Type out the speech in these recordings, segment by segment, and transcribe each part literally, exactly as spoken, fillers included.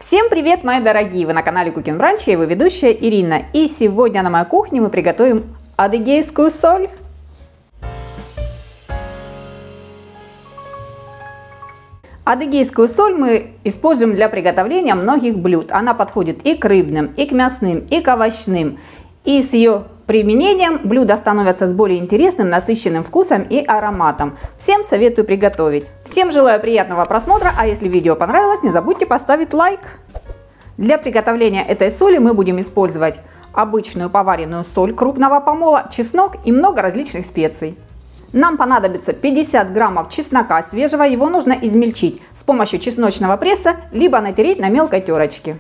Всем привет, мои дорогие! Вы на канале Cooking Brunch, я его ведущая Ирина. И сегодня на моей кухне мы приготовим адыгейскую соль. Адыгейскую соль мы используем для приготовления многих блюд. Она подходит и к рыбным, и к мясным, и к овощным. И с ее применением блюда становятся с более интересным, насыщенным вкусом и ароматом. Всем советую приготовить. Всем желаю приятного просмотра, а если видео понравилось, не забудьте поставить лайк. Для приготовления этой соли мы будем использовать обычную поваренную соль крупного помола, чеснок и много различных специй. Нам понадобится пятьдесят граммов чеснока свежего, его нужно измельчить с помощью чесночного пресса, либо натереть на мелкой терочке.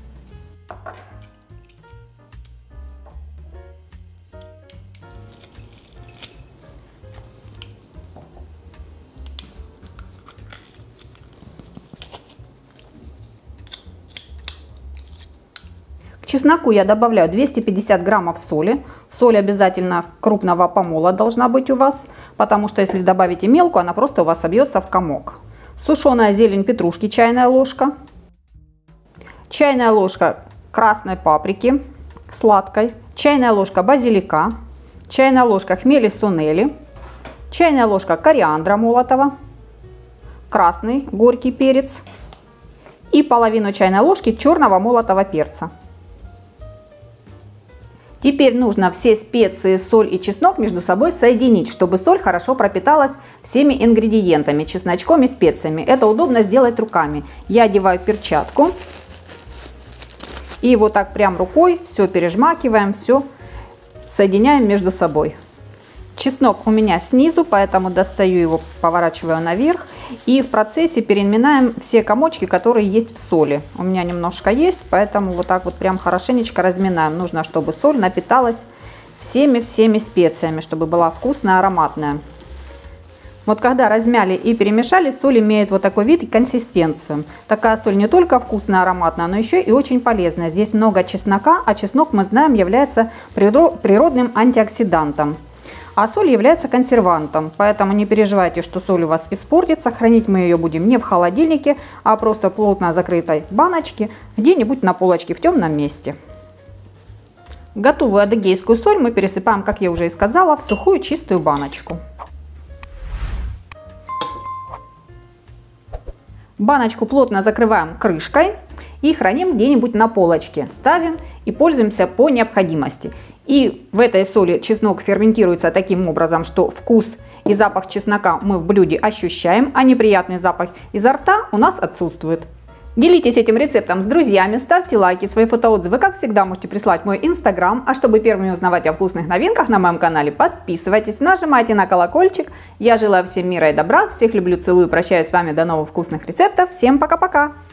К чесноку я добавляю двести пятьдесят граммов соли. Соль обязательно крупного помола должна быть у вас, потому что если добавите мелкую, она просто у вас собьется в комок. Сушеная зелень петрушки чайная ложка. Чайная ложка красной паприки сладкой. Чайная ложка базилика. Чайная ложка хмели сунели. Чайная ложка кориандра молотого. Красный горький перец. И половину чайной ложки черного молотого перца. Теперь нужно все специи, соль и чеснок между собой соединить, чтобы соль хорошо пропиталась всеми ингредиентами, чесночком и специями. Это удобно сделать руками. Я одеваю перчатку и вот так прям рукой все пережмакиваем, все соединяем между собой. Чеснок у меня снизу, поэтому достаю его, поворачиваю наверх. И в процессе переминаем все комочки, которые есть в соли. У меня немножко есть, поэтому вот так вот прям хорошенечко разминаем. Нужно, чтобы соль напиталась всеми-всеми специями, чтобы была вкусная, ароматная. Вот когда размяли и перемешали, соль имеет вот такой вид и консистенцию. Такая соль не только вкусная, ароматная, но еще и очень полезная. Здесь много чеснока, а чеснок, мы знаем, является природным антиоксидантом. А соль является консервантом, поэтому не переживайте, что соль у вас испортится. Хранить мы ее будем не в холодильнике, а просто в плотно закрытой баночке, где-нибудь на полочке в темном месте. Готовую адыгейскую соль мы пересыпаем, как я уже и сказала, в сухую чистую баночку. Баночку плотно закрываем крышкой и храним где-нибудь на полочке. Ставим и пользуемся по необходимости. И в этой соли чеснок ферментируется таким образом, что вкус и запах чеснока мы в блюде ощущаем, а неприятный запах изо рта у нас отсутствует. Делитесь этим рецептом с друзьями, ставьте лайки, свои фотоотзывы, как всегда, можете прислать в мой инстаграм. А чтобы первыми узнавать о вкусных новинках на моем канале, подписывайтесь, нажимайте на колокольчик. Я желаю всем мира и добра, всех люблю, целую, прощаюсь с вами, до новых вкусных рецептов. Всем пока-пока!